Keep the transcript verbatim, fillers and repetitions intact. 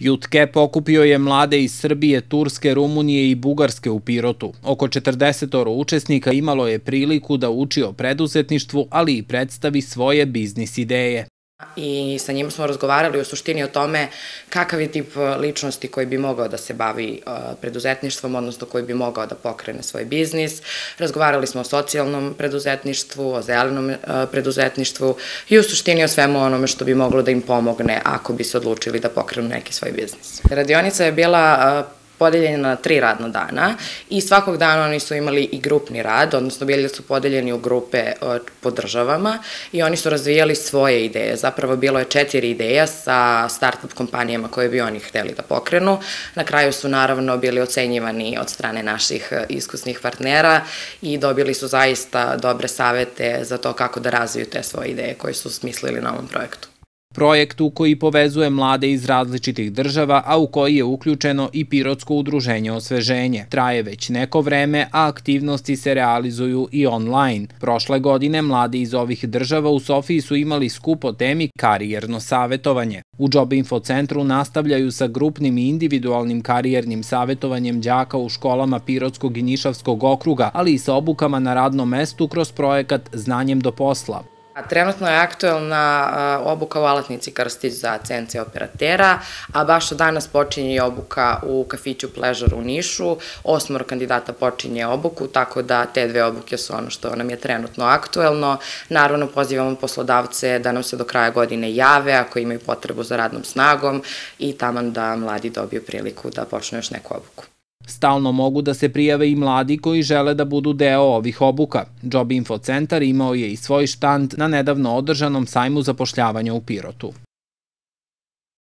Youth Cap okupio je mlade iz Srbije, Turske, Rumunije i Bugarske u Pirotu. Oko četrdesetoro učesnika imalo je priliku da uči o preduzetništvu, ali i predstavi svoje biznis ideje. I sa njim smo razgovarali u suštini o tome kakav je tip ličnosti koji bi mogao da se bavi preduzetništvom, odnosno koji bi mogao da pokrene svoj biznis. Razgovarali smo o socijalnom preduzetništvu, o zelenom preduzetništvu i u suštini o svemu onome što bi moglo da im pomogne ako bi se odlučili da pokrenu neki svoj biznis. Radionica je bila podeljeni na tri radna dana i svakog dana oni su imali i grupni rad, odnosno bili su podeljeni u grupe po državama i oni su razvijali svoje ideje. Zapravo bilo je četiri ideja sa start-up kompanijama koje bi oni hteli da pokrenu. Na kraju su naravno bili ocenjivani od strane naših iskusnih partnera i dobili su zaista dobre savete za to kako da razviju te svoje ideje koje su smislili na ovom projektu. Projektu koji povezuje mlade iz različitih država, a u koji je uključeno i Pirotsko udruženje Osveženje. Traje već neko vreme, a aktivnosti se realizuju i online. Prošle godine mladi iz ovih država u Sofiji su imali skup o temi karijerno savetovanje. U Job Info centru nastavljaju sa grupnim i individualnim karijernim savetovanjem đaka u školama Pirotskog i Nišavskog okruga, ali i sa obukama na radnom mestu kroz projekat Znanjem do posla. Trenutno je aktuelna obuka u Alatnici Krstić za C N C operatera, a baš od danas počinje i obuka u kafiću Pleasure u Nišu. Osmoro kandidata počinje obuku, tako da te dve obuke su ono što nam je trenutno aktuelno. Naravno, pozivamo poslodavce da nam se do kraja godine jave ako imaju potrebu za radnom snagom i taman da mladi dobiju priliku da počnu još neku obuku. Stalno mogu da se prijave i mladi koji žele da budu deo ovih obuka. Job Info centar imao je i svoj štand na nedavno održanom sajmu zapošljavanja u Pirotu.